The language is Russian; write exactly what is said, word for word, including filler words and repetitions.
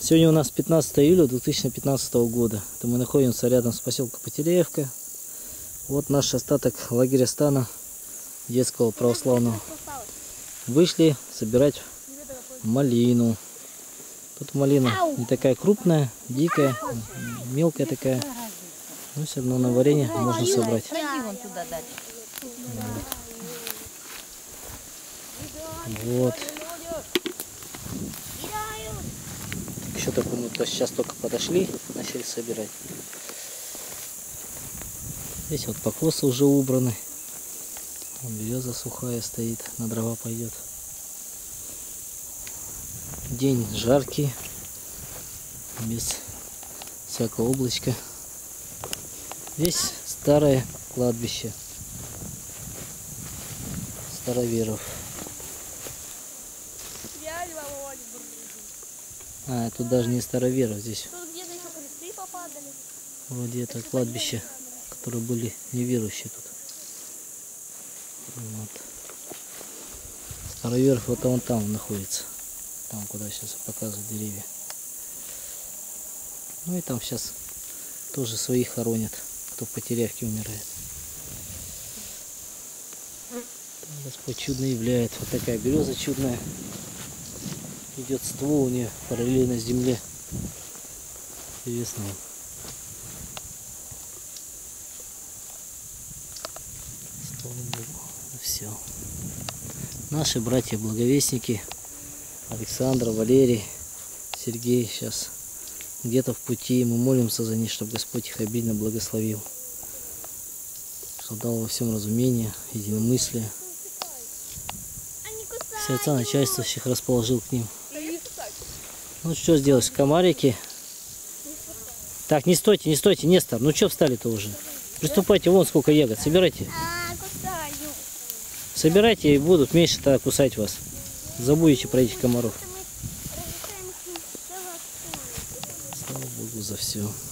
Сегодня у нас пятнадцатое июля две тысячи пятнадцатого года. Это мы находимся рядом с поселком Пателеевка. Вот наш остаток лагеря стана детского православного. Вышли собирать малину. Тут малина не такая крупная, дикая, мелкая такая. Но все равно на варенье можно собрать. Вот. Еще только мы сейчас только подошли, начали собирать. Здесь вот покосы уже убраны. Береза сухая стоит, на дрова пойдет. День жаркий, без всякого облачка. Здесь старое кладбище староверов. А, тут даже не староверов здесь. Тут где-то еще кресты попадали. Вроде это кладбище, которые были неверующие тут. Вот. Староверов вот он там находится. Там, куда сейчас показывают деревья. Ну и там сейчас тоже своих хоронят, кто в Пателеевке умирает. Господь чудно являет. Вот такая береза чудная. Идет ствол у нее параллельно земле. Интересно. Слава Богу. Все. Наши братья-благовестники Александр, Валерий, Сергей сейчас где-то в пути. Мы молимся за них, чтобы Господь их обильно благословил. Чтобы дал во всем разумение, единомыслие. Сердца начальствующих расположил к ним. Ну что сделаешь, комарики. Так, не стойте, не стойте, Нестор. Ну что встали-то уже? Приступайте, вон сколько ягод. Собирайте. Собирайте, и будут меньше тогда кусать вас. Забудете про этих комаров. Слава Богу за все.